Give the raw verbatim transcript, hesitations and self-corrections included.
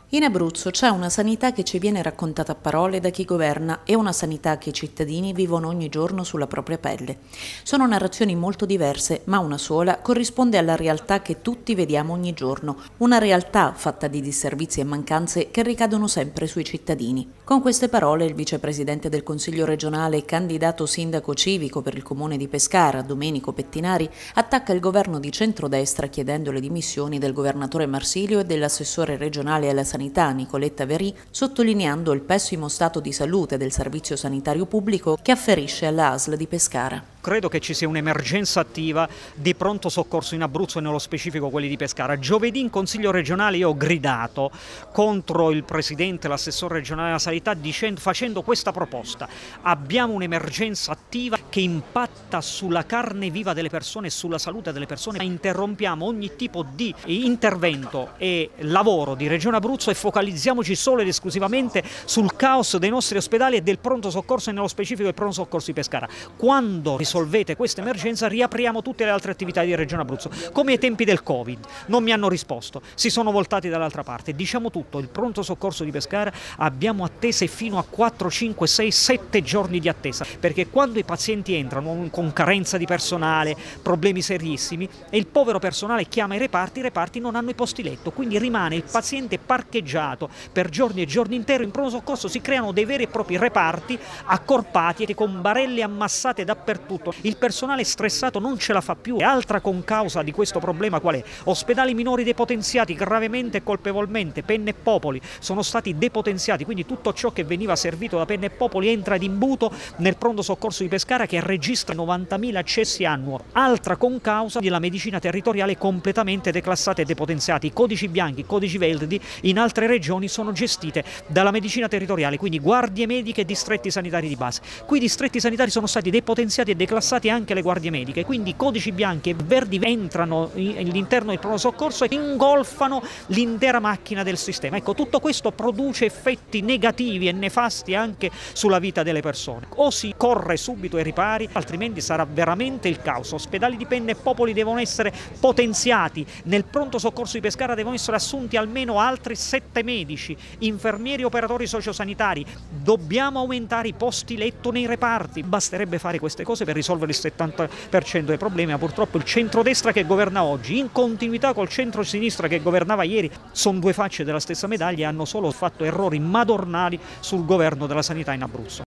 In Abruzzo c'è una sanità che ci viene raccontata a parole da chi governa e una sanità che i cittadini vivono ogni giorno sulla propria pelle. Sono narrazioni molto diverse, ma una sola corrisponde alla realtà che tutti vediamo ogni giorno, una realtà fatta di disservizi e mancanze che ricadono sempre sui cittadini. Con queste parole il vicepresidente del Consiglio regionale e candidato sindaco civico per il comune di Pescara, Domenico Pettinari, attacca il governo di centrodestra chiedendo le dimissioni del governatore Marsilio e dell'assessore regionale alla sanità Nicoletta Verì, sottolineando il pessimo stato di salute del servizio sanitario pubblico che afferisce alla A S L di Pescara. Credo che ci sia un'emergenza attiva di pronto soccorso in Abruzzo e nello specifico quelli di Pescara. Giovedì in Consiglio regionale io ho gridato contro il Presidente e l'assessore regionale alla sanità dicendo, facendo questa proposta. Abbiamo un'emergenza attiva che impatta sulla carne viva delle persone e sulla salute delle persone. Interrompiamo ogni tipo di intervento e lavoro di Regione Abruzzo e focalizziamoci solo ed esclusivamente sul caos dei nostri ospedali e del pronto soccorso e nello specifico del pronto soccorso di Pescara. Quando risolvete questa emergenza riapriamo tutte le altre attività di Regione Abruzzo, come ai tempi del Covid. Non mi hanno risposto, si sono voltati dall'altra parte. Diciamo tutto, il pronto soccorso di Pescara abbiamo attese fino a quattro, cinque, sei, sette giorni di attesa, perché quando i pazienti entrano con carenza di personale, problemi serissimi, e il povero personale chiama i reparti, i reparti non hanno i posti letto, quindi rimane il paziente parcheggiato per giorni e giorni interi. In pronto soccorso si creano dei veri e propri reparti accorpati e con barelle ammassate dappertutto. Il personale stressato non ce la fa più. Altra concausa di questo problema qual è? Ospedali minori depotenziati gravemente e colpevolmente. Penne e Popoli sono stati depotenziati, quindi tutto ciò che veniva servito da Penne e Popoli entra in imbuto nel pronto soccorso di Pescara che registra novantamila accessi annuo. Altra concausa della medicina territoriale completamente declassata e depotenziati. I codici bianchi, i codici verdi in altre regioni sono gestite dalla medicina territoriale, quindi guardie mediche e distretti sanitari di base. Qui i distretti sanitari sono stati depotenziati e declassati anche le guardie mediche, quindi i codici bianchi e verdi entrano all'interno del pronto soccorso e ingolfano l'intera macchina del sistema. Ecco, tutto questo produce effetti negativi e nefasti anche sulla vita delle persone. O si corre subito ai ripari, altrimenti sarà veramente il caos. Ospedali di Penne e Popoli devono essere potenziati, nel pronto soccorso di Pescara devono essere assunti almeno altri sette medici, infermieri e operatori sociosanitari. Dobbiamo aumentare i posti letto nei reparti. Basterebbe fare queste cose per risolvere il settanta per cento dei problemi, ma purtroppo il centrodestra che governa oggi, in continuità col centro-sinistra che governava ieri, sono due facce della stessa medaglia e hanno solo fatto errori madornali sul governo della sanità in Abruzzo.